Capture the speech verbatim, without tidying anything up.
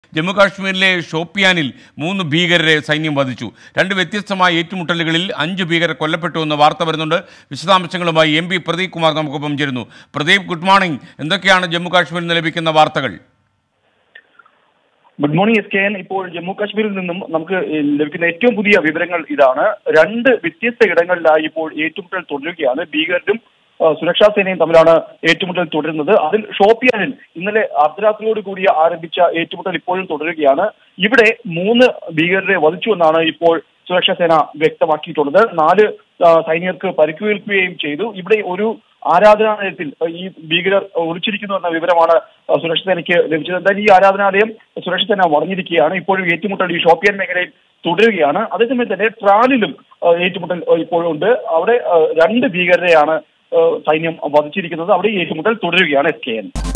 ജമ്മു കാശ്മീരിലെ ഷോപ്പിയാനിൽ മൂന്ന് ഭീകരരെ സൈന്യം വധിച്ചു. രണ്ട് വ്യത്യസ്തമായ ഏറ്റുമുട്ടലുകളിൽ അഞ്ച് ഭീകരർ കൊല്ലപ്പെട്ടുവെന്ന് വാർത്ത വരുന്നുണ്ട്. വിശദാംശങ്ങളുമായി എം പി പ്രദീപ് കുമാർ നമുക്കൊപ്പം ചേരുന്നു. Pradeep, good morning. എന്തൊക്കെയാണ് ജമ്മു കാശ്മീരിൽ നിന്ന് ലഭിക്കുന്ന വാർത്തകൾ? Good morning S K N. ഇപ്പോൾ ജമ്മു കാശ്മീരിൽ നിന്നും നമുക്ക് ലഭിക്കുന്ന ഏറ്റവും പുതിയ വിവരങ്ങൾ ഇതാണ്. രണ്ട് വ്യത്യസ്ത ഇടങ്ങളിലായി ഇപ്പോൾ ഏറ്റുമുട്ടൽ തുടരുകയാണ്. ഭീകരരും സുരക്ഷാ സേനയും തമ്മിലാണ് ഏറ്റുമുട്ടൽ തുടരുന്നത്. അതിൽ ഷോപ്പിയാനിൽ ഇന്നലെ അർദ്ധരാത്രിയോട് കൂടി ആരംഭിച്ച ഏറ്റുമുട്ടൽ ഇപ്പോഴും തുടരുകയാണ്. ഇവിടെ മൂന്ന് ഭീകരരെ വധിച്ചുവെന്നാണ് ഇപ്പോൾ സുരക്ഷാ സേന വ്യക്തമാക്കിയിട്ടുള്ളത്. നാല് സൈനികർക്ക് പരിക്കേൽക്കുകയും ചെയ്തു. ഇവിടെ ഒരു ആരാധനാലയത്തിൽ ഈ ഭീകരർ ഒളിച്ചിരിക്കുന്നു എന്ന വിവരമാണ് സുരക്ഷാ സേനയ്ക്ക് ലഭിച്ചത്. എന്തായാലും ഈ ആരാധനാലയം സുരക്ഷാ സേന വളഞ്ഞിരിക്കുകയാണ്. ഇപ്പോഴും ഏറ്റുമുട്ടൽ ഈ ഷോപ്പിയാൻ മേഖലയിൽ തുടരുകയാണ്. അതേസമയം തന്നെ ട്രാലിലും ഏറ്റുമുട്ടൽ ഇപ്പോഴുണ്ട്. അവിടെ രണ്ട് ഭീകരരെയാണ് സൈന്യം വധിച്ചിരിക്കുന്നത്. അവിടെ ഏറ്റുമുട്ടൽ തുടരുകയാണ് എസ് കെ എൻ.